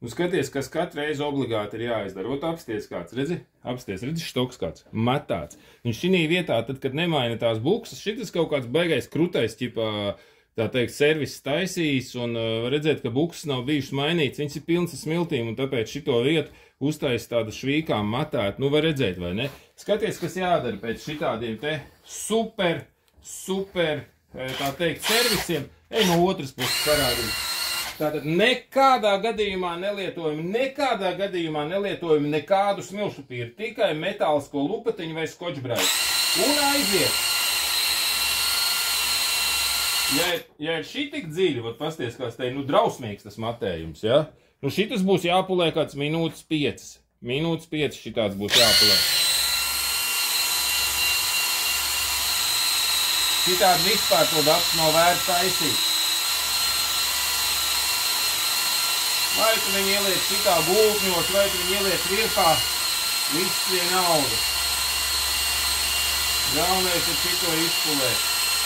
Nu, skaties, kas katru reizi obligāti ir jāizdara. Ot, apsties kāds, redzi, štoks kāds, matāts. Un šī vietā, tad, kad nemaina tās bukses, šitas kaut kāds baigais krutais, ķipā, tā teikt, servis taisījis, un redzēt, ka bukses nav bijušas mainītas, viņas ir pilnas ar smiltīm, un tāpēc šito vietu uztais tādu švīkām matēt, nu var redzēt, vai ne? Skaties, kas jādara pēc šitādiem te super, tā teikt, servisiem. Ej no otras puses parādīt. Tātad nekādā gadījumā nelietojumi nekādu smilšupīru, tikai metālisko lupatiņu vai skočbraidu. Un aiziet! Ja ir šī tik dziļi, vat pasties, kāds te ir, nu drausmīgs tas matējums, ja? Nu šitas būs jāpulē kāds minūtes 5. Minūtes 5 šitāds būs jāpulē. Šitādi vispār to datu nav vērts taisīt. Vai tu viņu ieliec šitā gultņos, vai tu viņu ieliec virkā, viss vienalga. Galvenais ir šito izpulēt.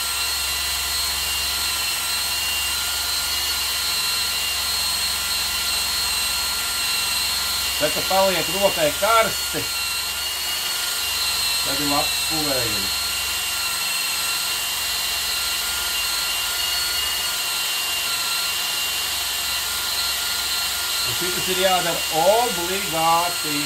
Tad, kad paliek rokai karsti, tad ir labs pulējums. Un šitas ir jādara obligāti.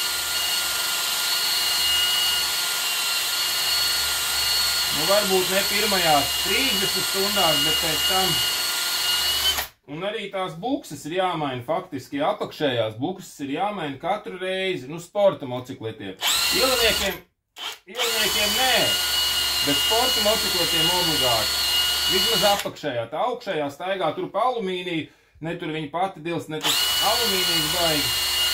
Nu, varbūt ne pirmajās 30 stundās, bet pēc tam. Un arī tās bukses ir jāmaina faktiski, apakšējās bukses ir jāmaina katru reizi, nu, sporta motocikletiem. Ielniekiem nē, bet sporta motocikletiem obligāti. Vismaz apakšējā, tā augšējā staigā tur pa alumīniju, ne tur viņa pati dils, ne tas alumīnijas baigi.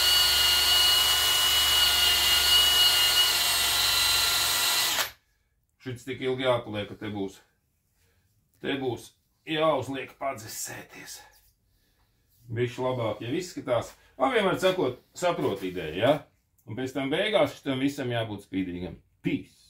Šits tik ilgi jāpaliek, ka te būs jāuzliek padzesēties. Bišķi labāk, ja izskatās. Man vienmēr sakot, saprot ideja, ja? Un pēc tam beigās šitam visam jābūt spīdīgam. Peace!